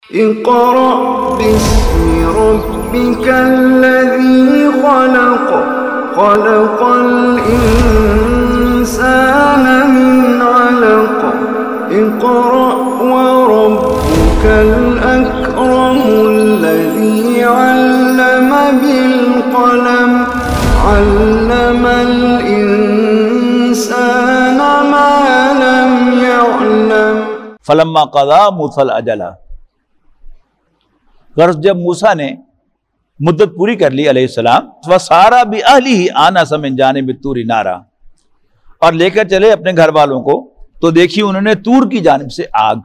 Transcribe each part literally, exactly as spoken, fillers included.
اقرأ باسم ربك الذي خلق خلق الإنسان من علق اقرأ وربك الأكرم الذي علم بالقلم علم الإنسان ما لم يعلم فلما قضى موسى الأجل، غرض جب موسیٰ نے مدت پوری کر لی علیہ السلام، وَسَارَ بِأَهْلِهِ آنَسَ مِنْ جَانِبِ الطُّورِ نَارًا، اور لے کر چلے اپنے گھر والوں کو، تو دیکھی انہوں نے طور کی جانب سے آگ۔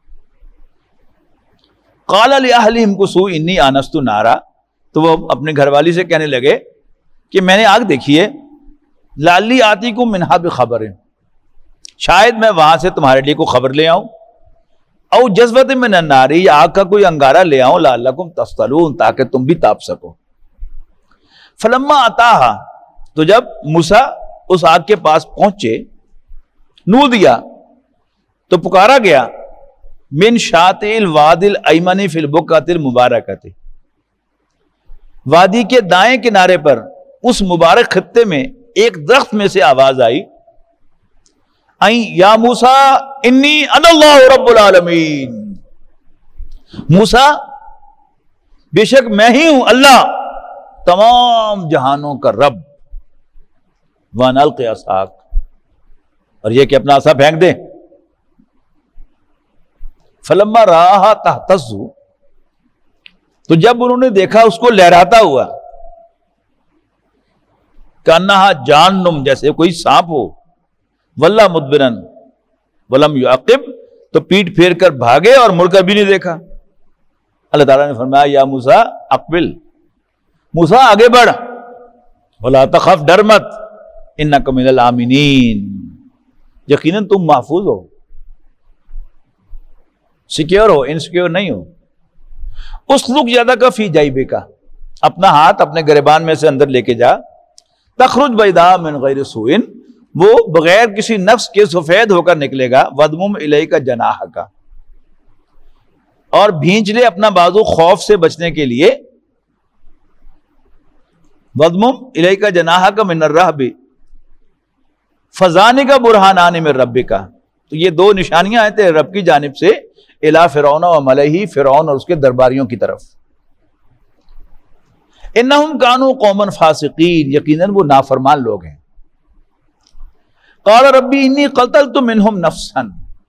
قَالَ لِأَهْلِهِمْ كُثُوا إِنِّي آنَسْتُ نَارًا، تو وہ اپنے گھر والی سے کہنے لگے کہ میں نے آگ دیکھی ہے، لَعَلِّي آتِيكُم مِّنْهَا بِخَبَرٍ، شاید میں وہاں سے تمہارے لیے کوئی خبر لے آؤں، او جذبۃ من النار، یا آگ کا کوئی انگارہ لے آؤں، لعلکم تصطلون، تاکہ تم بھی تاپ سکو۔ فلما اتاہا، تو جب موسیٰ اس آگ کے پاس پہنچے، نودیا، تو پکارا گیا، من شاطئ الوادی الایمن فی البقعۃ المبارکۃ، وادی کے دائیں کنارے پر اس مبارک خطے میں ایک درخت میں سے آواز آئی، این یا موسیٰ انی انا اللہ رب العالمین، موسیٰ بے شک میں ہی ہوں اللہ تمام جہانوں کا رب، وَأَنْ أَلْقِ عَصَاكَ، اور یہ کہ اپنا عصا پھینک دے۔ فلما رآہا تہتز، تو جب انہوں نے دیکھا اس کو لہراتا ہوا، کأنہا جانم، جیسے کوئی سانپ ہو، واللہ مدبرن ولم یعقب، تو پیٹ پھیر کر بھاگے اور مڑ کر بھی نہیں دیکھا۔ اللہ تعالیٰ نے فرمایا یا موسیٰ اقبل، موسیٰ آگے بڑھ، ولا تخف، ڈر مت، انک من الآمنین، یقیناً تم محفوظ ہو، سیکیور ہو، انسیکیور نہیں ہو۔ اسلک یدک فی جیبک، اپنا ہاتھ اپنے گریبان میں سے اندر لے کے جا، تخرج بیضاء من غیر سوء، وہ بغیر کسی نقص کے سفید ہو کر نکلے گا، وَضْمُمْ إِلَيْكَ جَنَاحَكَ، اور بھینچ لے اپنا بازو خوف سے بچنے کے لیے، وَضْمُمْ إِلَيْكَ جَنَاحَكَ مِنَ الرَّهْبِ فَذَانِكَ بُرْهَانَانِ مِنْ رَبِّكَ، تو یہ دو نشانیاں ہیں تیرے رب کی جانب سے، اِلَى فِرْعَوْنَ وَمَلَئِهِ، فرعون اور اس کے درباریوں کی طرف، إِنَّهُمْ كَانُوا قَوْمًا فَاسِقِينَ، یقیناً وہ نافرمان لوگ ہیں۔ قال ربی انی قتلت منہم نفسا،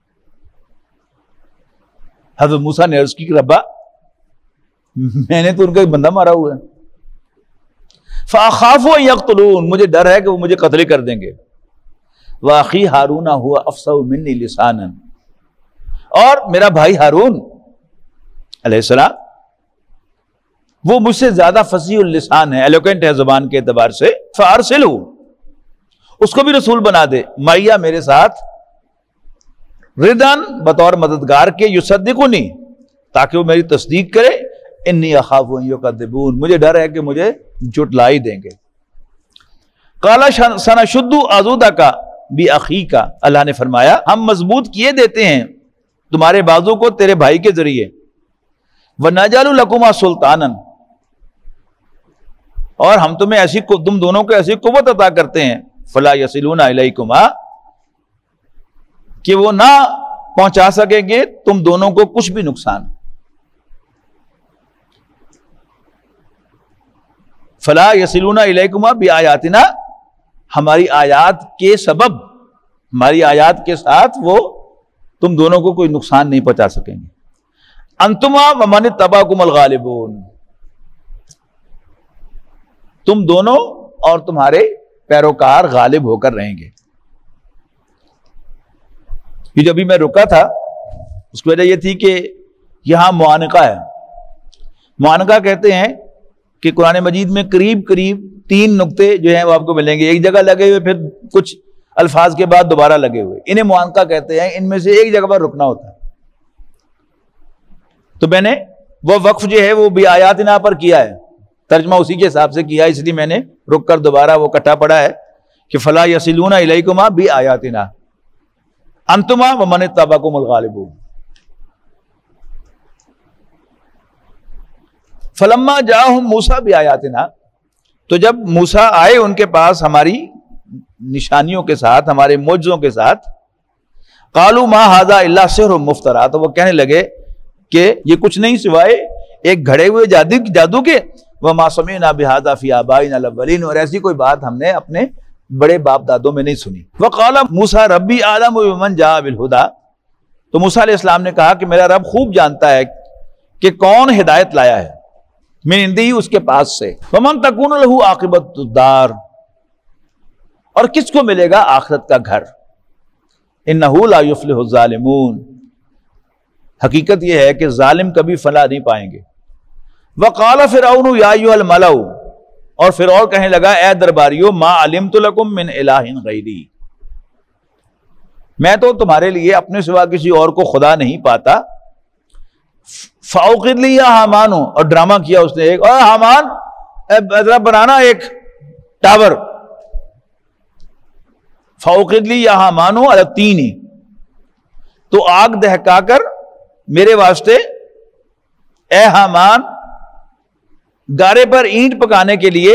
حضرت موسیٰ نے عرض کی کہ ربا میں نے تو ان کا ایک بندہ مارا ہوا ہے، فاخاف ان یقتلون، مجھے ڈر ہے کہ وہ مجھے قتل کر دیں گے، واخی ہارون هو افصح منی لسانا، اور میرا بھائی ہارون علیہ السلام وہ مجھ سے زیادہ فصیح اللسان ہے، ایلوکینٹ ہے زبان کے اعتبار سے، فارسلہ، اس کو بھی رسول بنا دے، معیہ میرے ساتھ، ردان بطور مددگار کے، یصدقنی، تاکہ وہ میری تصدیق کرے، انی اخاف ان یکذبون، مجھے ڈر ہے کہ مجھے جھٹلا ہی دیں گے۔ قال سنشد عضدک باخیک، اللہ نے فرمایا ہم مضبوط کیے دیتے ہیں تمہارے بازو کو تیرے بھائی کے ذریعے، ونجعل لکما سلطانا، اور ہم تمہیں ایسی تم دونوں کو ایسی قوت عطا کرتے ہیں، فلا یصلون الیکما، کہ وہ نہ پہنچا سکیں گے تم دونوں کو کچھ بھی نقصان، فلا یصلون الیکما بآیاتنا، ہماری آیات کے سبب، ہماری آیات کے ساتھ وہ تم دونوں کو کوئی نقصان نہیں پہنچا سکیں گے، انتما ومن اتبعکم الغالبون، تم دونوں اور تمہارے پیروکار غالب ہو کر رہیں گے۔ یہ جو ابھی میں رکا تھا اس کی وجہ یہ تھی کہ یہاں معانقہ ہے، معانقہ کہتے ہیں کہ قرآن مجید میں قریب قریب تین نقطے جو ہیں وہ آپ کو ملیں گے، ایک جگہ لگے ہوئے پھر کچھ الفاظ کے بعد دوبارہ لگے ہوئے، انہیں معانقہ کہتے ہیں، ان میں سے ایک جگہ پر رکنا ہوتا ہے۔ تو میں نے وہ وقف جو ہے وہ بھی آیاتنا پر کیا ہے، ترجمہ اسی کے حساب سے کیا، اس لیے میں نے رک کر دوبارہ وہ کٹھا پڑا ہے کہ فلا یصلون الیکما بآیاتنا انتما ومن اتبعکم الغالبون۔ فلما جاءہم موسیٰ بآیاتنا، تو جب موسیٰ آئے ان کے پاس ہماری نشانیوں کے ساتھ، ہمارے معجزوں کے ساتھ، قالوا ما ھذا الا سحر مفترا، تو وہ کہنے لگے کہ یہ کچھ نہیں سوائے ایک گھڑے ہوئے جادو جادو کے، وما سمعنا بھذا فی آبائنا الاولین، اور ایسی کوئی بات ہم نے اپنے بڑے باپ دادوں میں نہیں سنی۔ وقال موسیٰ ربی اعلم بمن جاء بالہدی، تو موسیٰ علیہ السلام نے کہا کہ میرا رب خوب جانتا ہے کہ کون ہدایت لایا ہے، من عندہ، اس کے پاس سے، ومن تکون لہ عاقبۃ الدار، اور کس کو ملے گا آخرت کا گھر، انہ لا یفلح الظالمون، حقیقت یہ ہے کہ ظالم کبھی فلاح نہیں پائیں گے۔ وقال فرعون یا ایھا الملأ، اور فرعون کہنے لگا اے درباریوں، ما علمت لکم من الہ غیری، میں تو تمہارے لیے اپنے سوا کسی اور کو خدا نہیں پاتا۔ فاوقد لی یا حامان، اور ڈرامہ کیا اس نے ایک، اور حامان ذرا بنانا ایک ٹاور، فاوقد لی یا حامان علی الطین، تو آگ دہکا کر میرے واسطے اے حامان گارے پر اینٹ پکانے کے لیے،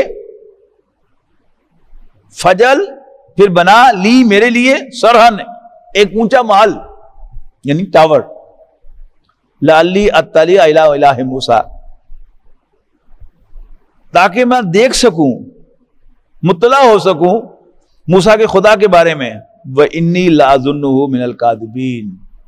فجل، پھر بنا لی میرے لیے، سرہن، ایک اونچا محل یعنی ٹاور، لعلی اطلع الی الہ موسیٰ، تاکہ میں دیکھ سکوں، مطلع ہو سکوں موسیٰ کے خدا کے بارے میں، وانی لاظنہ من الکاذبین،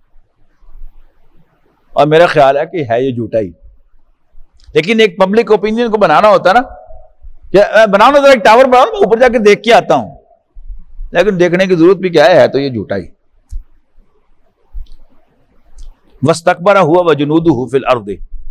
اور میرا خیال ہے کہ ہے یہ جھوٹا ہی، لیکن ایک پبلک اوپینین کو بنانا ہوتا نا، کہ بنانا ذرا ایک ٹاور بناؤ، میں اوپر جا کے دیکھ کے آتا ہوں، لیکن دیکھنے کی ضرورت بھی کیا ہے، تو یہ جھوٹا ہی۔ واستکبر هو وجنودہ فی الارض،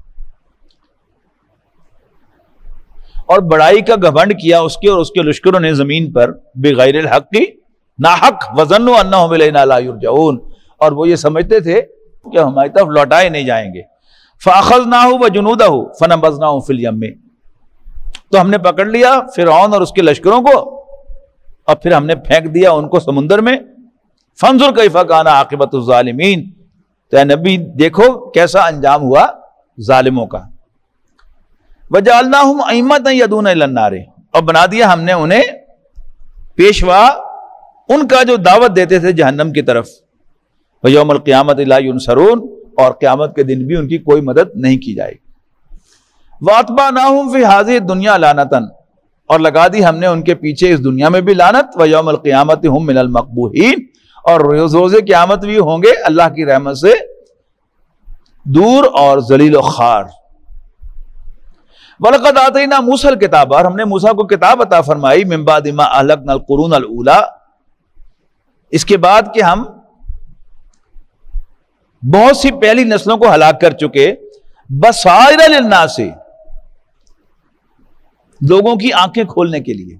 اور بڑائی کا گھمنڈ کیا اس کے اور اس کے لشکروں نے زمین پر، بغیر الحق، ناحق، وظنوا انہم الینا لا یرجعون، اور وہ یہ سمجھتے تھے کہ ہماری طرف لوٹائے نہیں جائیں گے۔ فاخذناہ وجنودہ فنبذناہ فی الیم، تو ہم نے پکڑ لیا فرعون اور اس کے لشکروں کو اور پھر ہم نے پھینک دیا ان کو سمندر میں۔ فانظر کیف کان عاقبۃ الظالمین، تو اے نبی دیکھو کیسا انجام ہوا ظالموں کا۔ وجعلناہم ائمۃ یدعون الی النار، اور بنا دیا ہم نے انہیں پیشوا ان کا جو دعوت دیتے تھے جہنم کی طرف۔ ویوم القیامت لا ینصرون، اور قیامت کے دن بھی ان کی کوئی مدد نہیں کی جائے گی۔ واتبعناہم فی ہذہ الدنیا لعنۃ، اور لگا دی ہم نے ان کے پیچھے اس دنیا میں بھی لعنت، ویوم القیامت ہم من المقبوحین، اور روز روز قیامت بھی ہوں گے اللہ کی رحمت سے دور اور ذلیل و خوار۔ وَلَقَدْ آتَيْنَا مُوسَى الْكِتَابَ، اور ہم نے موسیٰ کو کتاب عطا فرمائی، مِن بَعْدِ مَا أَهْلَكْنَا الْقُرُونَ الْأُولَى، اس کے بعد کہ ہم بہت سی پہلی نسلوں کو ہلاک کر چکے، بَصَائِرَ لِلنَّاسِ، لوگوں کی آنکھیں کھولنے کے لیے،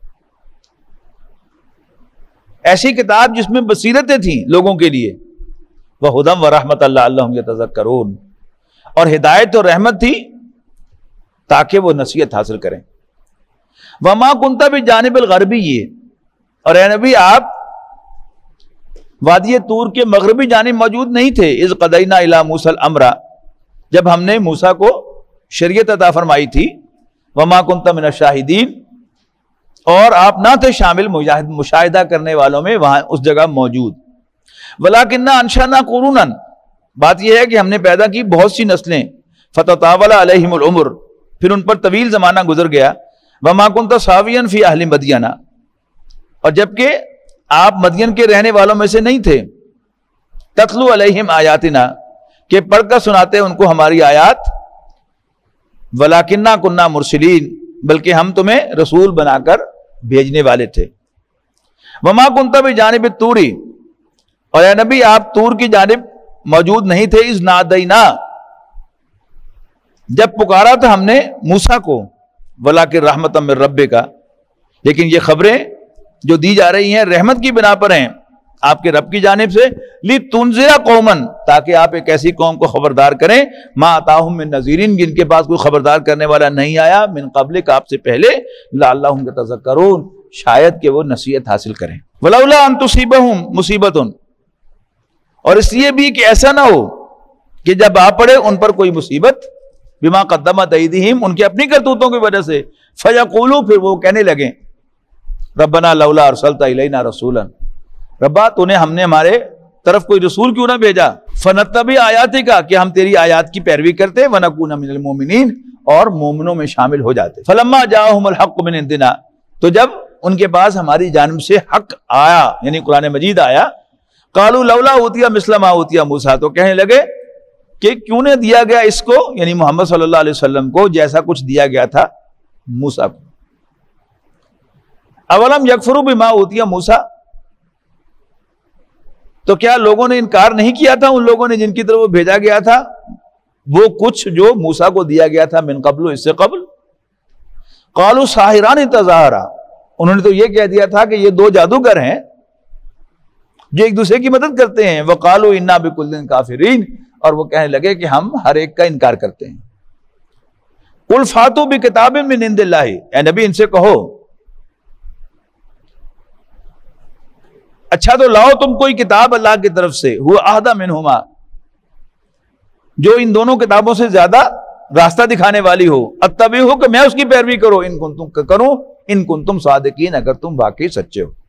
ایسی کتاب جس میں بصیرتیں تھیں لوگوں کے لیے، وَهُدًى وَرَحْمَةً لَعَلَّهُمْ يَتَذَكَّرُونَ، اور ہدایت اور رحمت تھی تاکہ وہ نصیحت حاصل کریں۔ وَمَا كُنْتَ بِجَانِبِ الْغَرْبِيِّ، اور اے نبی آپ وادی طور کے مغربی جانب موجود نہیں تھے، اذ قضینا الی موسیٰ الامر، جب ہم نے موسیٰ کو شریعت عطا فرمائی تھی، وما کنت من الشاہدین، اور آپ نہ تھے شامل مشاہدہ کرنے والوں میں وہاں اس جگہ موجود۔ ولکنہ انشأنا قرونا، بات یہ ہے کہ ہم نے پیدا کی بہت سی نسلیں، فتطاول علیہم العمر، پھر ان پر طویل زمانہ گزر گیا، وما کنت ساویا فی اہل مدین، اور جبکہ آپ مدین کے رہنے والوں میں سے نہیں تھے، تتلو علیہم آیاتنا، کہ پڑھ کر سناتے ان کو ہماری آیات، ولاکنہ کنہ مرسلین، بلکہ ہم تمہیں رسول بنا کر بھیجنے والے تھے۔ وما کنت بجانب الطور، اور اے نبی آپ طور کی جانب موجود نہیں تھے، اذ نادینا، جب پکارا تھا ہم نے موسیٰ کو، ولکن رحمۃ من ربک، لیکن یہ خبریں جو دی جا رہی ہیں رحمت کی بنا پر ہیں آپ کے رب کی جانب سے، لِتُنذِرَ قَوْمًا، تاکہ آپ ایک ایسی قوم کو خبردار کریں، مَا أَتَاهُم مِّن نَذِيرٍ، جن کے پاس کوئی خبردار کرنے والا نہیں آیا، من قبلک، آپ سے پہلے، لَعَلَّهُمْ يَتَذَكَّرُونَ، شاید کہ وہ نصیحت حاصل کریں۔ وَلَوْلَا أَن تُصِيبَهُم مُّصِيبَةٌ، اور اس لیے بھی کہ ایسا نہ ہو کہ جب آ پڑے ان پر کوئی مصیبت، بما قدمت ایدیہم، ان کی اپنی کرتوتوں کی وجہ سے. فیقولوا، پھر وہ کہنے لگے ربنا لولا ارسلت الینا رسولا، ربا تو نے ہم نے ہمارے طرف کوئی رسول کیوں نہ بھیجا. فنتبع آیاتک، کہ ہم تیری آیات کی پیروی کرتے. ونکون من المؤمنین، اور مومنوں میں شامل ہو جاتے. فلما جاءہم الحق من عندنا، تو جب ان کے پاس ہماری جانب سے حق آیا یعنی قرآن مجید آیا، قالوا لولا اوتیا مثل ما اوتیا موسیٰ، تو کہنے لگے کہ کیوں نے دیا گیا اس کو یعنی محمد صلی اللہ علیہ وسلم کو جیسا کچھ دیا گیا تھا موسیٰ کو. اولم یکفروا بما اوتیا موسیٰ، تو کیا لوگوں نے انکار نہیں کیا تھا ان لوگوں نے جن کی طرف وہ بھیجا گیا تھا وہ کچھ جو موسیٰ کو دیا گیا تھا من قبل، اس سے قبل. قالوا ساحران تظاہرا، انہوں نے تو یہ کہہ دیا تھا کہ یہ دو جادوگر ہیں جو ایک دوسرے کی مدد کرتے ہیں. وقالوا انا بکل کافرین، اور وہ کہنے لگے کہ ہم ہر ایک کا انکار کرتے ہیں. قل فاتوا بکتاب من عند اللہ، اے نبی ان سے کہو اچھا تو لاؤ تم کوئی کتاب اللہ کی طرف سے، ہوا اہدی منہما، جو ان دونوں کتابوں سے زیادہ راستہ دکھانے والی ہو. اتبعہ، کہ میں اس کی پیروی کرو. ان کنتم کروں ان کنتم صادقین، اگر تم واقعی سچے ہو.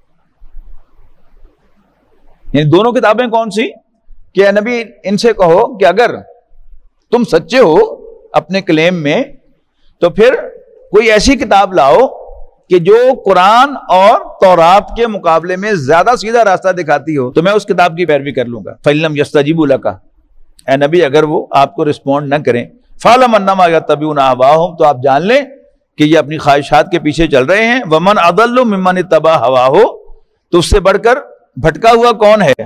یعنی دونوں کتابیں کون سی کہ اے نبی ان سے کہو کہ اگر تم سچے ہو اپنے کلیم میں تو پھر کوئی ایسی کتاب لاؤ کہ جو قرآن اور تورات کے مقابلے میں زیادہ سیدھا راستہ دکھاتی ہو، تو میں اس کتاب کی پیروی کر لوں گا. فَإِن لَمْ يَسْتَجِيبُوا لَكَ، اے نبی اگر وہ آپ کو رسپونڈ نہ کریں، فَعْلَمْ أَنَّمَا يَتَّبِعُونَ أَهْوَاءَهُمْ، تو آپ جان لیں کہ یہ اپنی خواہشات کے پیچھے چل رہے ہیں. وَمَنْ أَضَلُّ مِمَّنِ اتَّبَعَ هَوَاهُ، تو اس سے بڑھ کر بھٹکا ہوا کون ہے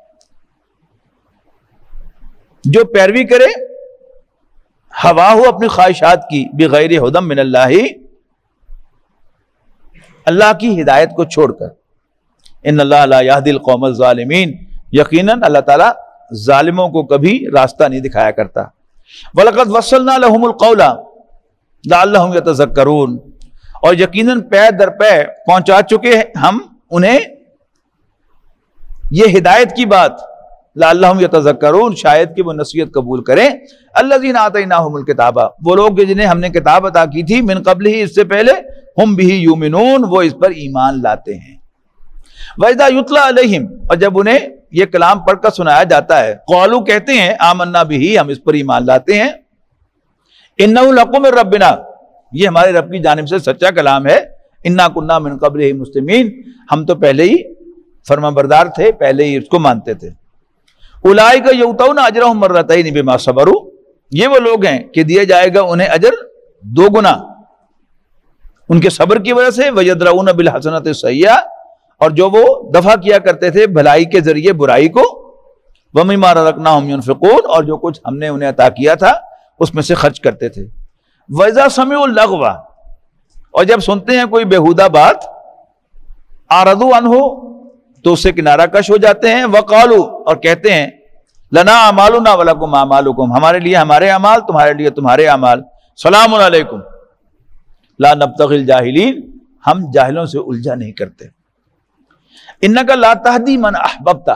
جو پیروی کرے ہوا ہو اپنی خواہشات کی، بغیر ہدی من اللہ، اللہ کی ہدایت کو چھوڑ کر. ان اللہ لا یہدی القوم الظالمین، یقیناً اللہ تعالیٰ ظالموں کو کبھی راستہ نہیں دکھایا کرتا. وَلَقَدْ وَصَّلْنَا لَهُمُ الْقَوْلَ لَعَلَّهُمْ يَتَذَكَّرُونَ، اور یقیناً پے در پے پہنچا چکے ہیں ہم انہیں یہ ہدایت کی بات، لعلہم یتذکرون، شاید کہ وہ نصیحت قبول کریں. الذین آتیناہم الکتاب، وہ لوگ جنہیں ہم نے کتاب عطا کی تھی، من قبل ہی، اس سے پہلے، ہم بہ یؤمنون، وہ اس پر ایمان لاتے ہیں. وَإِذَا یُتْلَىٰ عَلَیہم، اور جب انہیں یہ کلام پڑھ کر سنایا جاتا ہے، قالوا، کہتے ہیں، آمنا بہ، ہم اس پر ایمان لاتے ہیں. انہ الحق من ربنا، یہ ہمارے رب کی جانب سے سچا کلام ہے. انا کنا من قبلہ مسلمین، ہم تو پہلے ہی فرما بردار تھے، پہلے ہی اس کو مانتے تھے. اولئک یؤتون اجرہم مرتین بما صبروا، یہ وہ لوگ ہیں کہ دیا جائے گا انہیں اجر دو گنا ان کے صبر کی وجہ سے. ویدرؤون بالحسنۃ السیئۃ، اور جو وہ دفع کیا کرتے تھے بھلائی کے ذریعے برائی کو. ومما رزقناہم ينفقون، اور جو کچھ ہم نے انہیں عطا کیا تھا اس میں سے خرچ کرتے تھے. وَإِذَا سَمِعُوا اللَّغْوَ، اور جب سنتے ہیں کوئی بیہودہ بات، أَعْرَضُوا عَنْهُ، تو اس سے کنارہ کش ہو جاتے ہیں. وَقَالُوا، اور کہتے ہیں، لَنَا أَعْمَالُنَا وَلَكُمْ أَعْمَالُكُمْ، ہمارے لیے ہمارے اعمال، تمہارے لیے تمہارے اعمال. سلام علیکم لا نبتغی الجاہلین، ہم جاہلوں سے الجھا نہیں کرتے. انک لا تہدی من احببت،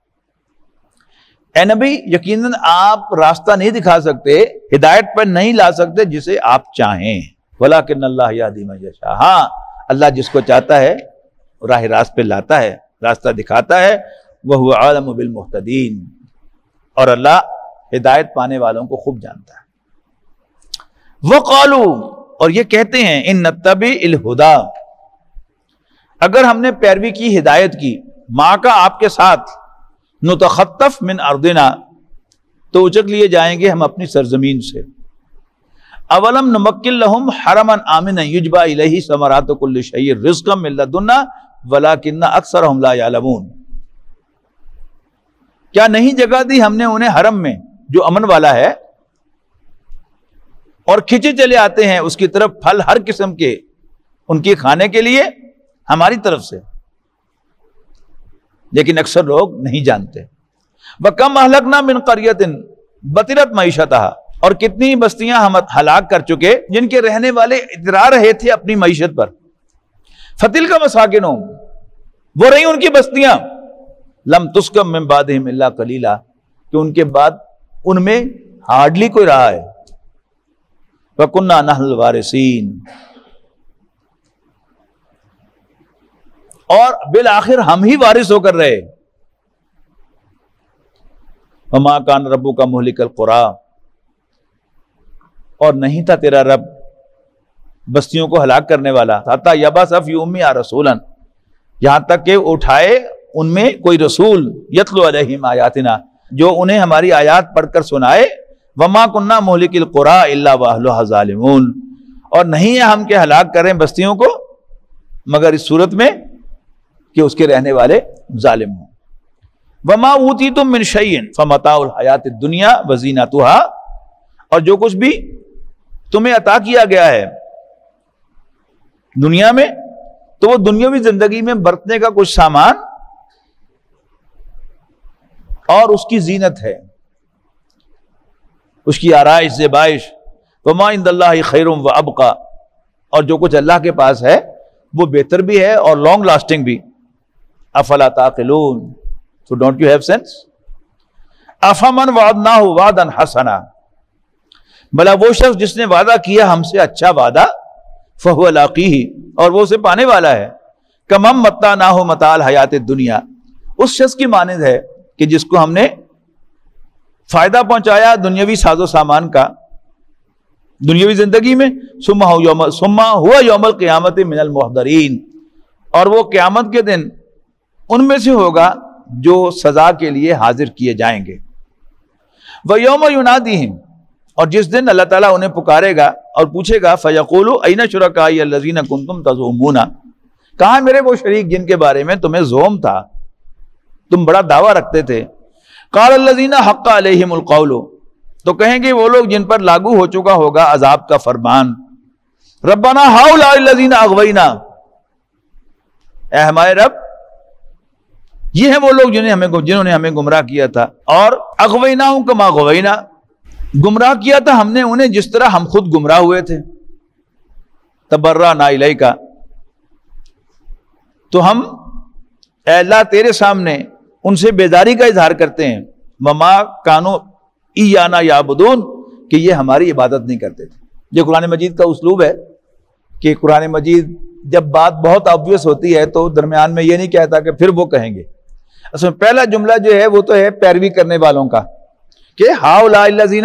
اے نبی یقیناً آپ راستہ نہیں دکھا سکتے، ہدایت پر نہیں لا سکتے جسے آپ چاہیں. ولکن اللہ یہدی من یشاء، ہاں اللہ جس کو چاہتا ہے راہ راست پہ لاتا ہے، راستہ دکھاتا ہے. وَهُوَ عَالِمُ بِالْمُهْتَدِينَ، اور اللہ ہدایت پانے والوں کو خوب جانتا ہے. وَقَالُوا، اور یہ کہتے ہیں، ان نتبع الہدا، اگر ہم نے پیروی کی ہدایت کی، ماں کا آپ کے ساتھ، نتخطف من ارضنا، تو اچک لیے جائیں گے ہم اپنی سرزمین سے. اولم نمکن لہم حرما آمنا یجبا الیہ ثمرات کل شیء رزقا من لدنا ولکن اکثرہم لا یعلمون، کیا نہیں جگہ دی ہم نے انہیں حرم میں جو امن والا ہے، اور کھچے چلے آتے ہیں اس کی طرف پھل ہر قسم کے ان کے کھانے کے لیے ہماری طرف سے، لیکن اکثر لوگ نہیں جانتے. وَكَمْ أَهْلَكْنَا مِنْ قَرْيَةٍ بَطِرَتْ مَعِيشَتَهَا، اور کتنی بستیاں ہم ہلاک کر چکے جن کے رہنے والے اترا رہے تھے اپنی معیشت پر. فَتِلْكَ مَسَاكِنُهُمْ، وہ رہی ان کی بستیاں، لَمْ تُسْكَنْ مِنْ بَعْدِهِمْ إِلَّا قَلِيلًا، کہ ان کے بعد ان میں ہارڈلی کوئی رہا ہے، وَكُنَّا نَحْنُ الْوَارِثِينَ، اور بالآخر ہم ہی وارث ہو کر رہے. وَمَا كَانَ رَبُّكَ مُهْلِكَ الْقُرَىٰ، اور نہیں تھا تیرا رب بستیوں کو ہلاک کرنے والا. حَتَّىٰ يَبْعَثَ فِي أُمِّهَا رَسُولًا، یہاں تک کہ اٹھائے ان میں کوئی رسول يَتْلُو عَلَيْهِمْ آيَاتِنَا، جو انہیں ہماری آیات پڑھ کر سنائے. وَمَا كُنَّا مُهْلِكِ الْقُرَىٰ إِلَّا وَأَهْلُهَا ظَالِمُونَ، اور نہیں ہے ہم کہ ہلاک کریں بستیوں کو مگر اس صورت میں کہ اس کے رہنے والے ظالم ہوں. وَمَا أُوتِيتُم مِّن شَيْءٍ فَمَتَاعُ الْحَيَاةِ الدُّنْيَا وَزِینَتُهَا، اور جو کچھ بھی تمہیں عطا کیا گیا ہے دنیا میں تو وہ دنیاوی زندگی میں برتنے کا کچھ سامان اور اس کی زینت ہے، اس کی آرائش زیبائش. وَمَا عِندَ اللَّهِ خَيْرٌ وَأَبْقَىٰ، اور جو کچھ اللہ کے پاس ہے وہ بہتر بھی ہے اور لانگ لاسٹنگ بھی. افلا تعقلون، so don't you have sense؟ افمن وعدناہ وعدا حسنا، بھلا وہ شخص جس نے وعدہ کیا ہم سے اچھا وعدہ، فہو لاقیہ، اور وہ اسے پانے والا ہے. کمم متعناہ متاع الحیات الدنیا، اس شخص کی مانند ہے کہ جس کو ہم نے فائدہ پہنچایا دنیاوی ساز و سامان کا دنیاوی زندگی میں. ثم هو یوم ثم هو یوم القیامت من المحضرین، اور وہ قیامت کے دن ان میں سے ہوگا جو سزا کے لیے حاضر کیے جائیں گے. وَيَوْمَ يُنَادِيهِمْ، اور جس دن اللہ تعالیٰ انہیں پکارے گا اور پوچھے گا فَيَقُولُ أَيْنَ شُرَكَائِيَ الَّذِينَ كُنْتُمْ تَزْعُمُونَ، کہاں میرے وہ شریک جن کے بارے میں تمہیں زوم تھا، تم بڑا دعویٰ رکھتے تھے. قَالَ الَّذِينَ حَقَّ عَلَيْهِمُ الْقَوْلُ، تو کہیں گے وہ لوگ جن پر لاگو ہو چکا ہوگا عذاب کا فرمان. رَبَّنَا هَؤُلَاءِ الَّذِينَ أَغْوَيْنَا، اے ہمارے رب یہ ہیں وہ لوگ جنہیں ہمیں جنہوں نے ہمیں گمراہ کیا تھا. اور اغویناہم کما غوینا، گمراہ کیا تھا ہم نے انہیں جس طرح ہم خود گمراہ ہوئے تھے. تبرأنا الیک، تو ہم اے اللہ تیرے سامنے ان سے بیزاری کا اظہار کرتے ہیں. وما کانوا ایانا یعبدون، کہ یہ ہماری عبادت نہیں کرتے تھے. یہ قرآن مجید کا اسلوب ہے کہ قرآن مجید جب بات بہت آبویس ہوتی ہے تو درمیان میں یہ نہیں کہتا کہ پھر وہ کہیں گے. اصل میں پہلا جملہ جو ہے وہ تو ہے پیروی کرنے والوں کا کہ ہؤلاء الذین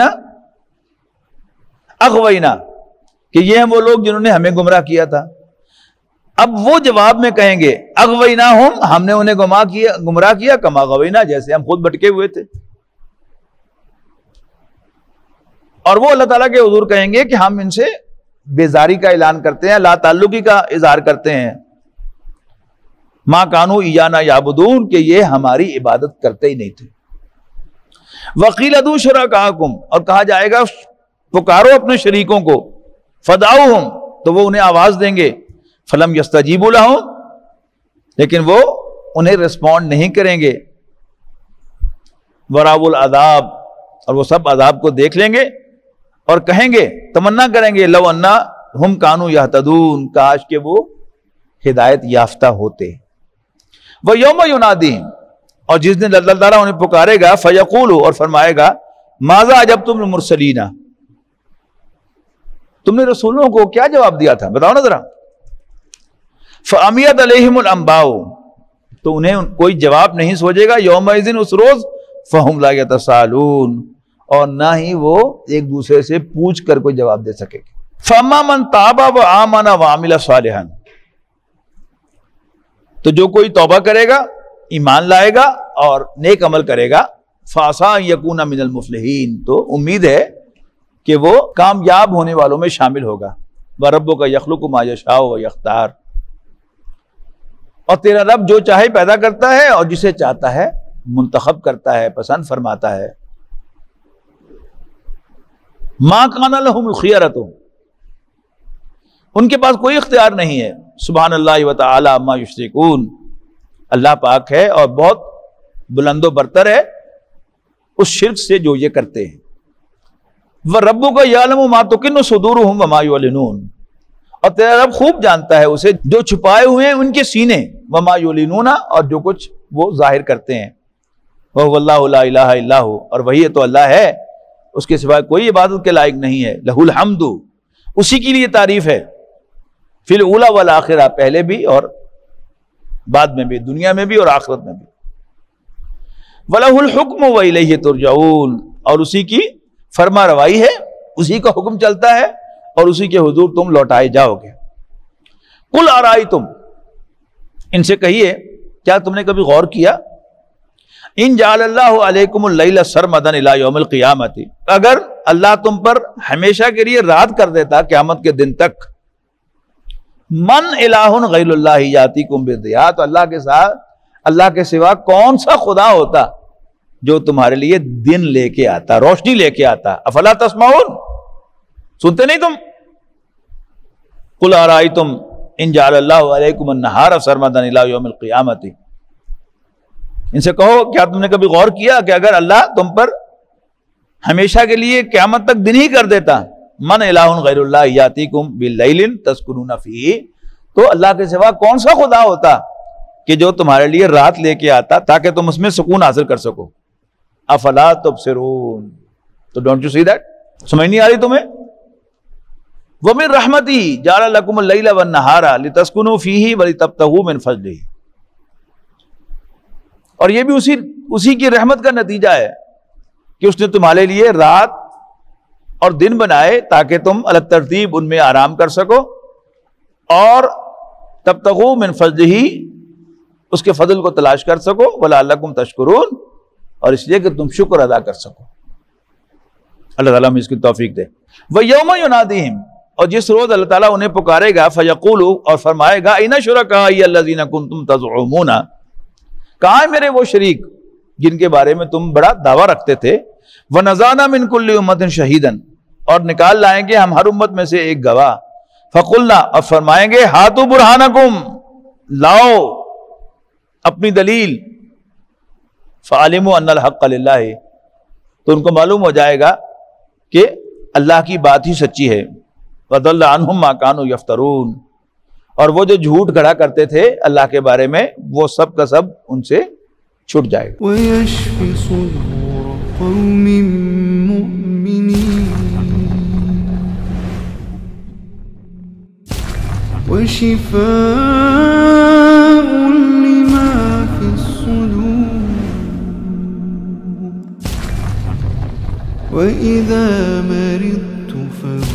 اغوینا، کہ یہ ہیں وہ لوگ جنہوں نے ہمیں گمراہ کیا تھا. اب وہ جواب میں کہیں گے اغویناہم، ہم نے انہیں گمراہ کیا گمراہ کیا کما غوینا، جیسے ہم خود بھٹکے ہوئے تھے. اور وہ اللہ تعالیٰ کے حضور کہیں گے کہ ہم ان سے بیزاری کا اعلان کرتے ہیں، لا تعلقی کا اظہار کرتے ہیں. ما کانوا ایانا یعبدون، کہ یہ ہماری عبادت کرتے ہی نہیں تھے. وقیل ادعوا شرکاءکم، اور کہا جائے گا پکارو اپنے شریکوں کو. فدعوہم، تو وہ انہیں آواز دیں گے. فلم یستجیبوا لہم، لیکن وہ انہیں رسپونڈ نہیں کریں گے. ورأوا العذاب، اور وہ سب عذاب کو دیکھ لیں گے اور کہیں گے تمنا کریں گے لو انا ہم کانوا یہتدون، کاش کہ وہ ہدایت یافتہ ہوتے. وَيَوْمَ يُنَادِيهِمْ، اور جس دن اللہ تعالیٰ انہیں پکارے گا فَيَقُولُ، اور فرمائے گا ماذا اجبتم للمرسلین، تم نے رسولوں کو کیا جواب دیا تھا بتاؤ نا ذرا. فَعَمِيَتْ عَلَيْهِمُ الْأَنْبَاءُ، تو انہیں کوئی جواب نہیں سوچے گا یومئذ، اس روز. فَهُمْ لَا يَتَسَاءَلُونَ، اور نہ ہی وہ ایک دوسرے سے پوچھ کر کوئی جواب دے سکے گا. فَأَمَّا مَنْ تَابَ وَآمَنَ وَعَمِلَ صَالِحًا، تو جو کوئی توبہ کرے گا، ایمان لائے گا اور نیک عمل کرے گا، فَعَسَىٰ أَن يَكُونَ مِنَ الْمُفْلِحِينَ، تو امید ہے کہ وہ کامیاب ہونے والوں میں شامل ہوگا. وَرَبُّكَ يَخْلُقُ مَا يَشَاءُ وَيَخْتَارُ، اور تیرا رب جو چاہے پیدا کرتا ہے اور جسے چاہتا ہے منتخب کرتا ہے، پسند فرماتا ہے. مَا كَانَ لَهُمُ الْخِيَرَةُ، ان کے پاس کوئی اختیار نہیں ہے. سبحان اللہ وتعالی عما یشرکون، اللہ پاک ہے اور بہت بلند و برتر ہے اس شرک سے جو یہ کرتے ہیں. وَرَبُّكَ يَعْلَمُ مَا تُكِنُّ صُدُورُهُمْ وَمَا يُعْلِنُونَ، اور تیرا رب خوب جانتا ہے اسے جو چھپائے ہوئے ہیں ان کے سینے، وَمَا يُعْلِنُونَ، اور جو کچھ وہ ظاہر کرتے ہیں. وَهُوَ اللَّهُ لَا إِلَٰهَ إِلَّا هُوَ، اور وہی تو اللہ ہے، اس کے سوائے کوئی عبادت کے لائق نہیں ہے. لَهُ الْحَمْدُ اسی کے لیے تعریف ہے، فی الاولی والآخرہ، پہلے بھی اور بعد میں بھی، دنیا میں بھی اور آخرت میں بھی۔ وَلَهُ الْحُكْمُ وَإِلَيْهِ تُرْجَعُونَ، اور اسی کی فرما روائی ہے، اسی کا حکم چلتا ہے اور اسی کے حضور تم لوٹائے جاؤ گے۔ قُلْ أَرَأَيْتُمْ، ان سے کہیے کیا تم نے کبھی غور کیا، ان جعل اللہ علیکم اللیل سرمدا الی یوم القیامت، اگر اللہ تم پر ہمیشہ کے لیے رات کر دیتا قیامت کے دن تک، من الہ غیر اللہ یاتیکم بضیاء، تو اللہ کے ساتھ اللہ کے سوا کون سا خدا ہوتا جو تمہارے لیے دن لے کے آتا، روشنی لے کے آتا۔ افلا تسمعون، سنتے نہیں تم؟ قل ارائیتم ان جعل اللہ علیکم النہار سرمدا الی یوم القیامت، ان سے کہو کیا تم نے کبھی غور کیا کہ اگر اللہ تم پر ہمیشہ کے لیے قیامت تک دن ہی کر دیتا، من الہ غیر اللہ یاتیکم باللیل تسکنون فیہ، تو اللہ کے سوا کون سا خدا ہوتا کہ جو تمہارے لیے رات لے کے آتا تاکہ تم اس میں سکون حاصل کر سکو۔ افلا تبصرون، تو ڈونٹ یو سی دیٹ، سمجھ نہیں آ رہی تمہیں؟ وَمِن رَحْمَتِهِ جَعَلَ لَكُمُ اللَّيْلَ وَالنَّهَارَ لِتَسْكُنُوا فِيهِ وَلِتَبْتَغُوا مِنْ فَضْلِهِ، اور یہ بھی اسی اسی کی رحمت کا نتیجہ ہے کہ اس نے تمہارے لیے رات اور دن بنائے تاکہ تم علی ترتیب ان میں آرام کر سکو، اور تبتغوا من فضلہ، اس کے فضل کو تلاش کر سکو، وَلَعَلَّكُمْ تَشْكُرُونَ، اور اس لیے کہ تم شکر ادا کر سکو۔ اللہ تعالیٰ ہمیں اس کی توفیق دے۔ وَيَوْمَ يُنَادِيهِمْ، اور جس روز اللہ تعالیٰ انہیں پکارے گا، فَيَقُولُ، اور فرمائے گا، أَيْنَ شُرَكَائِيَ الَّذِينَ كُنْتُمْ تَزْعُمُونَ، کہاں ہیں میرے وہ شریک جن کے بارے میں تم بڑا دعویٰ رکھتے تھے، وَنَزَعْنَا مِنْ كُلِّ أُمَّةٍ شَهِيدًا، اور نکال لائیں گے ہم ہر امت میں سے ایک گواہ، فَقُلْنَا، اور فرمائیں گے، ہاتوا برہانکم، لاؤ اپنی دلیل، فَعَلِمُوا أَنَّ الْحَقَّ لِلَّهِ، تو ان کو معلوم ہو جائے گا کہ اللہ کی بات ہی سچی ہے، وَضَلَّ عَنْهُمْ مَا كَانُوا يَفْتَرُونَ، اور وہ جو جھوٹ گھڑا کرتے تھے اللہ کے بارے میں وہ سب کا سب ان سے چھٹ جائے گا۔ وَيَشْفِ صُدُورَ قَوْمٍ مُؤْمِنِينَ وَشِفَاءٌ لِمَا فِي الصُّدُورِ وَإِذَا مَرِضْتُ فَهُوَ